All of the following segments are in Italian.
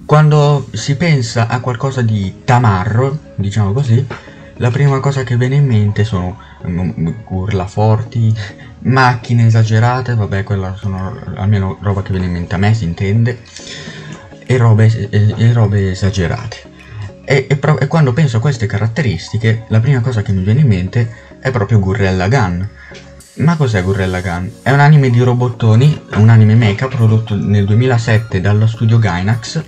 Quando si pensa a qualcosa di tamarro, diciamo così, la prima cosa che viene in mente sono urla forti, macchine esagerate, vabbè, quella sono almeno roba che viene in mente a me, si intende, e robe esagerate. E quando penso a queste caratteristiche, la prima cosa che mi viene in mente è proprio Gurren Lagann. Ma cos'è Gurren Lagann? È un anime di robottoni, è un anime mecha prodotto nel 2007 dallo studio Gainax,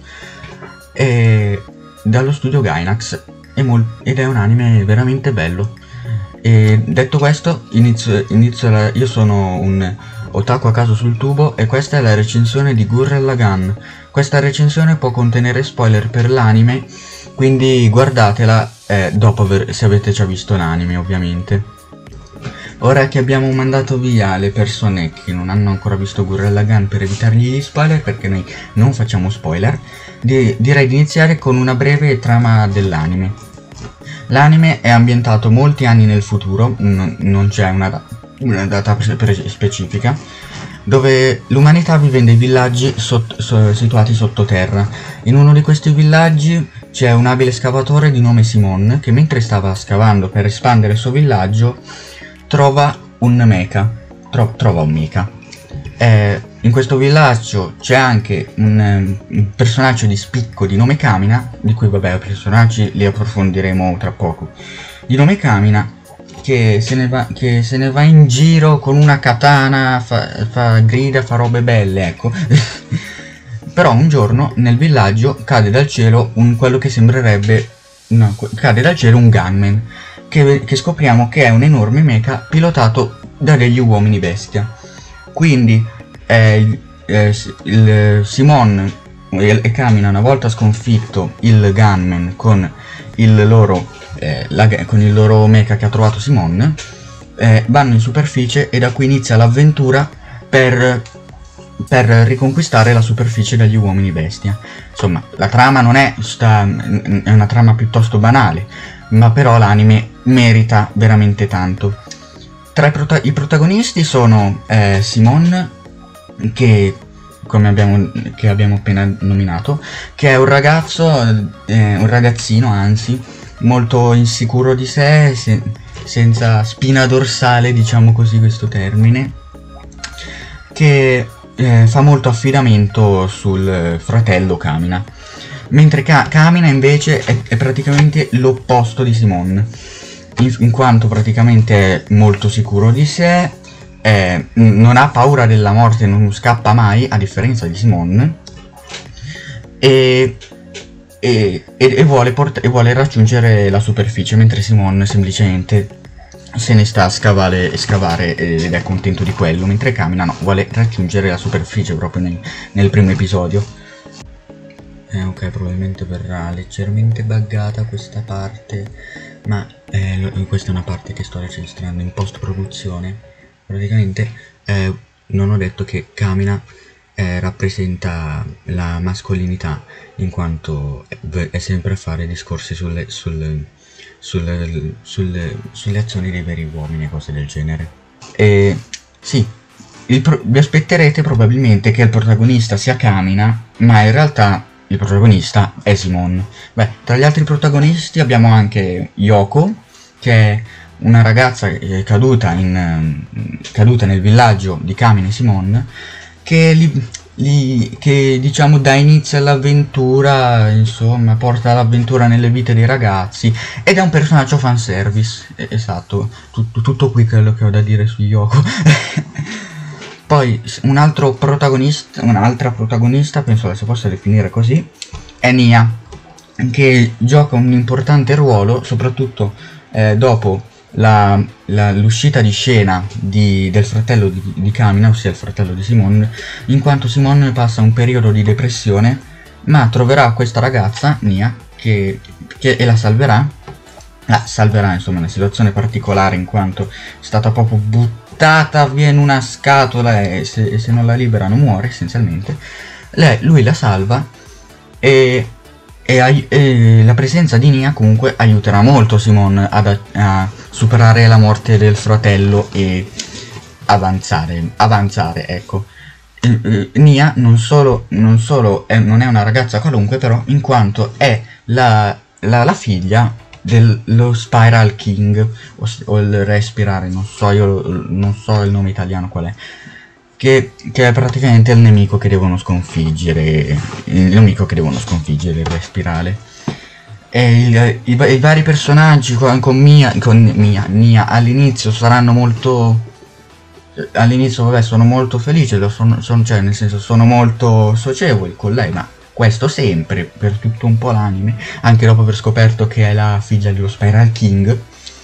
ed è un anime veramente bello. E detto questo, io sono un otaku a caso sul tubo e questa è la recensione di Gurren Lagann. Questa recensione può contenere spoiler per l'anime, quindi guardatela se avete già visto l'anime, ovviamente. Ora che abbiamo mandato via le persone che non hanno ancora visto Gurren Lagann per evitargli gli spoiler, perché noi non facciamo spoiler, direi di iniziare con una breve trama dell'anime. L'anime è ambientato molti anni nel futuro, non c'è una data specifica, dove l'umanità vive in dei villaggi situati sottoterra. In uno di questi villaggi c'è un abile scavatore di nome Simon che, mentre stava scavando per espandere il suo villaggio, trova un mecha. In questo villaggio c'è anche un personaggio di spicco di nome Kamina, di cui vabbè i personaggi li approfondiremo tra poco, di nome Kamina, che se ne va in giro con una katana, fa grida, fa robe belle, ecco. Però un giorno nel villaggio cade dal cielo un gunman, che scopriamo che è un enorme mecha pilotato da degli uomini bestia. Quindi Simon e Kamina, una volta sconfitto il gunman con il loro mecha che ha trovato Simon, vanno in superficie e da qui inizia l'avventura per riconquistare la superficie dagli uomini bestia. Insomma, la trama è una trama piuttosto banale, ma però l'anime merita veramente tanto. I protagonisti sono Simon, che abbiamo appena nominato, che è un ragazzino anzi, molto insicuro di sé, senza spina dorsale, diciamo così questo termine, che fa molto affidamento sul fratello Kamina, mentre Kamina invece è praticamente l'opposto di Simon, in quanto praticamente è molto sicuro di sé, non ha paura della morte, non scappa mai, a differenza di Simon, e vuole raggiungere la superficie, mentre Simon semplicemente se ne sta a scavare ed è contento di quello, mentre Kamina no, vuole raggiungere la superficie proprio nel primo episodio. Ok, probabilmente verrà leggermente buggata questa parte, ma questa è una parte che sto registrando in post produzione. Praticamente non ho detto che Kamina rappresenta la mascolinità, in quanto è sempre a fare discorsi sulle azioni dei veri uomini e cose del genere. E sì, vi aspetterete probabilmente che il protagonista sia Kamina, ma in realtà il protagonista è Simon. Beh, tra gli altri protagonisti abbiamo anche Yoko, che è una ragazza caduta nel villaggio di Kamina e Simon, che diciamo dà inizio all'avventura, insomma porta l'avventura nelle vite dei ragazzi, ed è un personaggio fanservice. Esatto, tutto qui quello che ho da dire su Yoko. Poi un'altra protagonista, penso si possa definire così, è Nia, che gioca un importante ruolo soprattutto dopo l'uscita di scena del fratello di Kamina, ossia il fratello di Simon, in quanto Simon passa un periodo di depressione, ma troverà questa ragazza, Nia, e la salverà. Insomma, una situazione particolare, in quanto è stata proprio buttata via in una scatola e se non la liberano muore essenzialmente. Lui la salva e la presenza di Nia comunque aiuterà molto Simon a superare la morte del fratello e avanzare, ecco. Nia non è una ragazza qualunque, però, in quanto è la figlia dello Spiral King, o il Re Spirale, non so, io non so il nome italiano qual è, che è praticamente il nemico che devono sconfiggere, il Re Spirale. E i vari personaggi con Nia all'inizio saranno molto... All'inizio, vabbè, sono molto felice, cioè, nel senso, sono molto socievoli con lei, ma questo sempre, per tutto un po' l'anime, anche dopo aver scoperto che è la figlia dello Spiral King.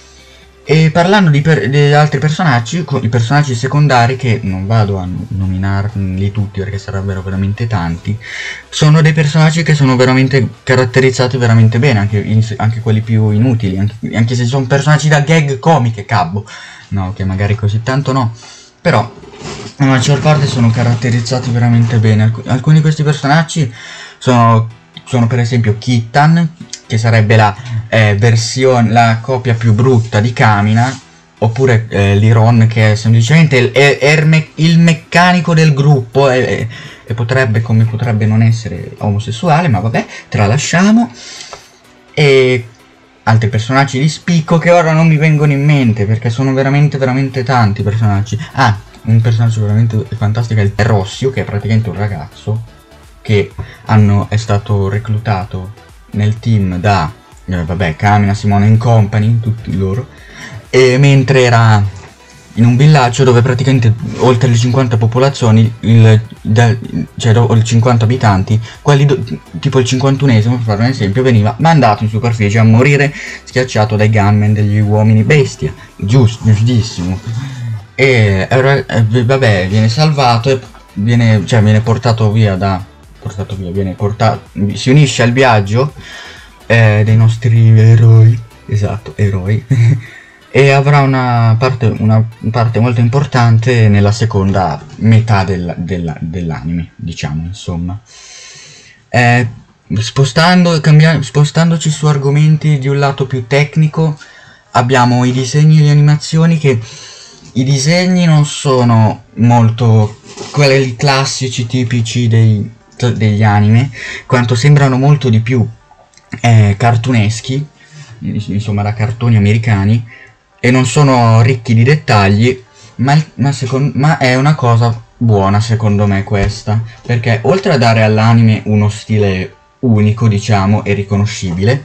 E parlando di altri personaggi, i personaggi secondari, che non vado a nominarli tutti perché sarebbero veramente tanti, sono dei personaggi che sono veramente caratterizzati veramente bene, anche quelli più inutili, anche se sono personaggi da gag comiche, cabbo. No, che magari così tanto no, però la maggior parte sono caratterizzati veramente bene. Alcuni di questi personaggi sono per esempio Kittan, che sarebbe la copia più brutta di Kamina, oppure Liron, che è semplicemente il meccanico del gruppo, e potrebbe non essere omosessuale, ma vabbè, tralasciamo. E altri personaggi di spicco che ora non mi vengono in mente, perché sono veramente tanti personaggi. Un personaggio veramente fantastico è il Rossio, che è praticamente un ragazzo che è stato reclutato nel team da Kamina, Simone and Company, tutti loro, e mentre era in un villaggio dove praticamente oltre le 50 popolazioni, cioè i 50 abitanti, tipo il 51esimo, per fare un esempio, veniva mandato in superficie a morire schiacciato dai gunmen degli uomini bestia. Giustissimo. E vabbè, viene salvato e viene portato via si unisce al viaggio dei nostri eroi, esatto, eroi. E avrà una parte molto importante nella seconda metà dell'anime, diciamo, insomma. Spostandoci su argomenti di un lato più tecnico, abbiamo i disegni e le animazioni, che i disegni non sono molto quelli classici tipici degli anime, quanto sembrano molto di più cartuneschi, insomma da cartoni americani, e non sono ricchi di dettagli, ma è una cosa buona secondo me questa, perché oltre a dare all'anime uno stile unico, diciamo, e riconoscibile,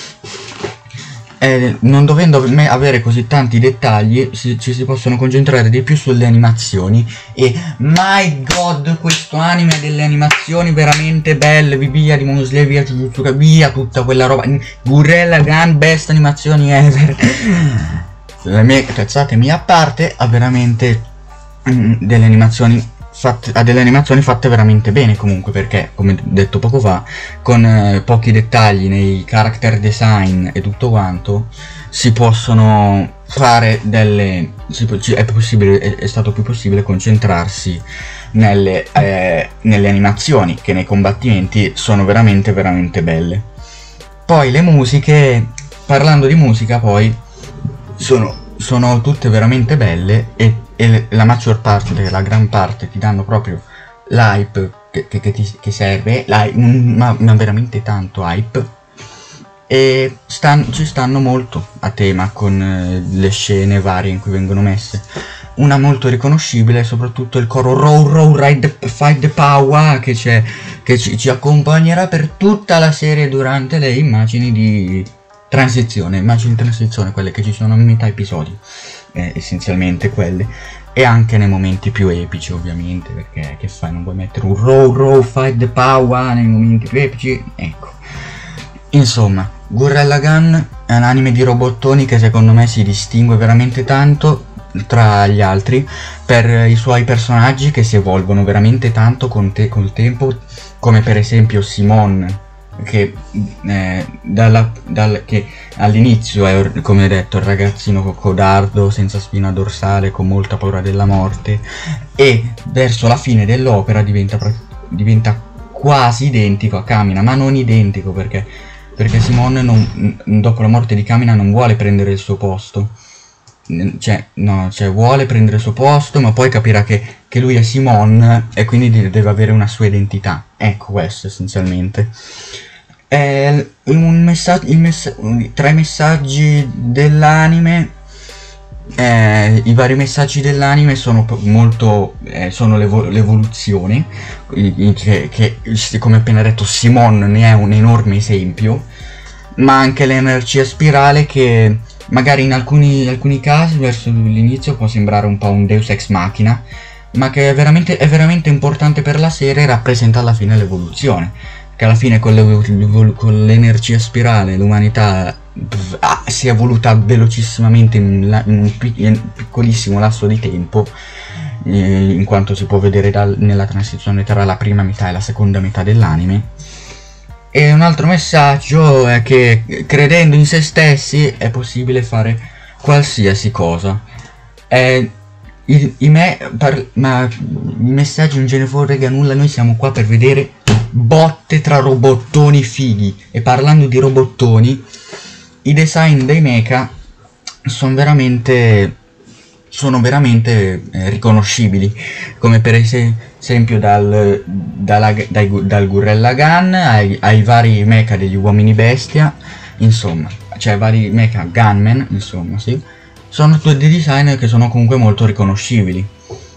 non dovendo avere così tanti dettagli, ci si possono concentrare di più sulle animazioni. E my god, questo anime ha delle animazioni veramente belle, via Demon Slayer, via tutta quella roba, Gurren Lagann, best animazioni ever. Le mie cazzate mie a parte, ha veramente delle animazioni fatte veramente bene, comunque, perché, come detto poco fa, con pochi dettagli nei character design e tutto quanto, si possono fare è stato più possibile concentrarsi nelle animazioni, che nei combattimenti sono veramente belle. Poi le musiche, parlando di musica, poi sono tutte veramente belle, e la maggior parte, la gran parte, ti danno proprio l'hype che serve, ma veramente tanto hype, e ci stanno molto a tema con le scene varie in cui vengono messe. Una molto riconoscibile è soprattutto il coro Row Fight the Power, che ci accompagnerà per tutta la serie durante le immagini di transizione, quelle che ci sono a metà episodi, essenzialmente quelle, e anche nei momenti più epici, ovviamente, perché che fai, non vuoi mettere un Row Fight the Power nei momenti più epici? Ecco, insomma, Gurren Lagann è un anime di robottoni che secondo me si distingue veramente tanto tra gli altri per i suoi personaggi, che si evolvono veramente tanto col tempo, come per esempio Simone, che che all'inizio è, come detto, il ragazzino codardo, senza spina dorsale, con molta paura della morte, e verso la fine dell'opera diventa quasi identico a Kamina, ma non identico, perché Simone dopo la morte di Kamina non vuole prendere il suo posto, vuole prendere il suo posto, ma poi capirà che lui è Simon e quindi deve avere una sua identità. Ecco questo essenzialmente. Tra i messaggi dell'anime, i vari messaggi dell'anime sono sono l'evoluzione, che come appena detto Simon ne è un enorme esempio, ma anche l'energia spirale che magari in alcuni casi verso l'inizio può sembrare un po' un Deus Ex Machina, ma che è veramente importante per la serie e rappresenta alla fine l'evoluzione, che alla fine con l'energia spirale l'umanità si è evoluta velocissimamente in un piccolissimo lasso di tempo, in quanto si può vedere nella transizione tra la prima metà e la seconda metà dell'anime. E un altro messaggio è che credendo in se stessi è possibile fare qualsiasi cosa. I messaggi non ce ne frega nulla, noi siamo qua per vedere botte tra robottoni fighi. E parlando di robottoni, i design dei mecha sono veramente riconoscibili, come per esempio dal Gurren Lagann ai vari mecha degli uomini bestia, insomma, cioè vari mecha Gunman, insomma, sì, sono tutti dei design che sono comunque molto riconoscibili.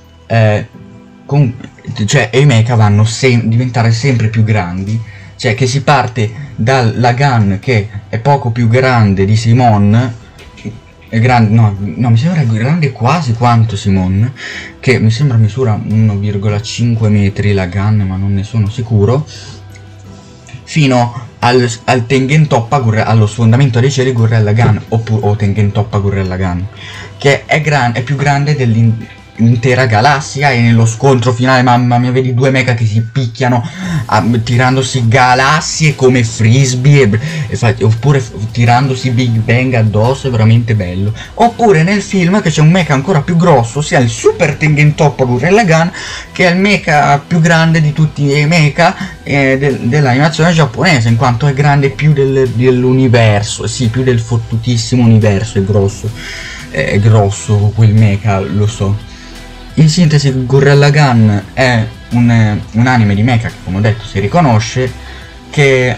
Cioè i mecha vanno diventare sempre più grandi, cioè che si parte dal Lagann che è poco più grande di Simon, è grande, no, mi sembra grande quasi quanto Simon, che mi sembra misura 1,5 metri Lagann, ma non ne sono sicuro, fino al Tengen Toppa allo sfondamento dei cieli Gurren Lagann, o Tengen Toppa Gurren Lagann, che è più grande dell'intera galassia, e nello scontro finale, mamma mia, vedi due mecha che si picchiano tirandosi galassie come frisbee oppure tirandosi Big Bang addosso, è veramente bello. Oppure nel film che c'è un mecha ancora più grosso, sia il Super Tengen Toppa Gurren Lagann, che è il mecha più grande di tutti i mecha dell'animazione giapponese, in quanto è grande più dell'universo, sì, più del fottutissimo universo, è grosso quel mecha, lo so. In sintesi, Gurren Lagann è un anime di mecha che, come ho detto, si riconosce, che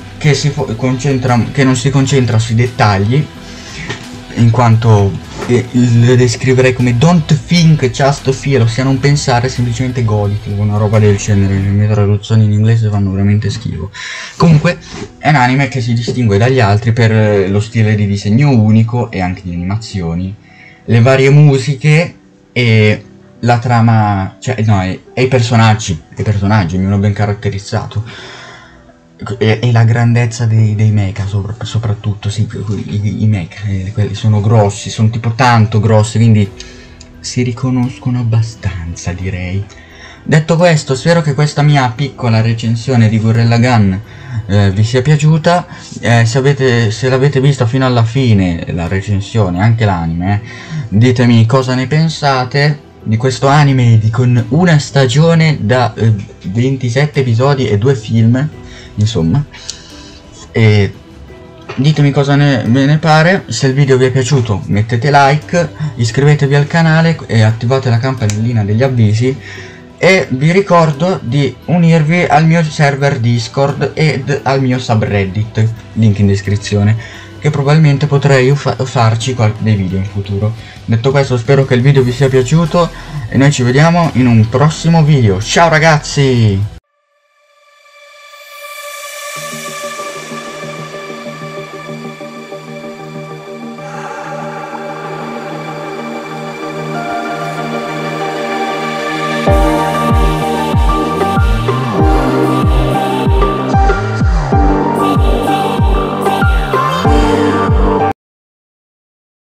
non si concentra sui dettagli, in quanto lo descriverei come don't think, just feel, ossia non pensare, semplicemente goditi, una roba del genere. Le mie traduzioni in inglese fanno veramente schifo. Comunque è un anime che si distingue dagli altri per lo stile di disegno unico e anche di animazioni, le varie musiche e la trama, e i personaggi, ognuno ben caratterizzato, e la grandezza dei mecha, soprattutto, sì, i mecha, quelli sono grossi, sono tipo tanto grossi, quindi si riconoscono abbastanza, direi. Detto questo, spero che questa mia piccola recensione di Gurren Lagann vi sia piaciuta. Se l'avete vista fino alla fine, la recensione, anche l'anime, ditemi cosa ne pensate di questo anime con una stagione da 27 episodi e 2 film, insomma, e ditemi cosa ve ne pare. Se il video vi è piaciuto mettete like, iscrivetevi al canale e attivate la campanellina degli avvisi, e vi ricordo di unirvi al mio server Discord ed al mio subreddit, link in descrizione, che probabilmente potrei farci dei video in futuro. Detto questo, spero che il video vi sia piaciuto e noi ci vediamo in un prossimo video. Ciao ragazzi!